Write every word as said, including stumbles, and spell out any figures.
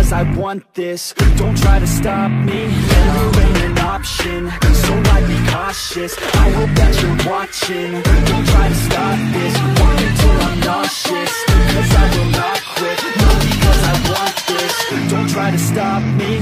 because I want this. Don't try to stop me, never ain't an option. So I'd be cautious, I hope that you're watching. Don't try to stop this, work until I'm nauseous, cause I will not quit, no, because I want this. Don't try to stop me,